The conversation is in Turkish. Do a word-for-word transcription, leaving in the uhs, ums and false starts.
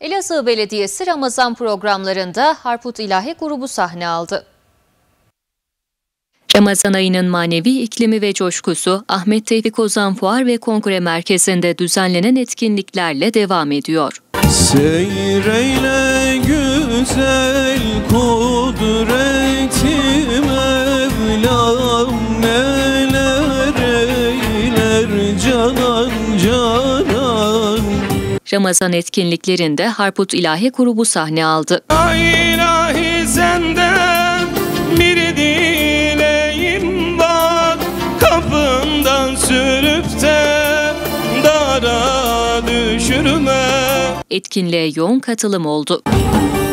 Elazığ Belediyesi Ramazan programlarında Harput İlahi grubu sahne aldı. Ramazan ayının manevi iklimi ve coşkusu Ahmet Tevfik Ozan Fuar ve Kongre Merkezi'nde düzenlenen etkinliklerle devam ediyor. Seyreyle güzel kudreti Mevlam, neler eyler canan canan. Ramazan etkinliklerinde Harput İlahi grubu sahne aldı. Ay ilahi senden bir dileyim var, kapından sürüp de dara düşürme. Etkinliğe yoğun katılım oldu.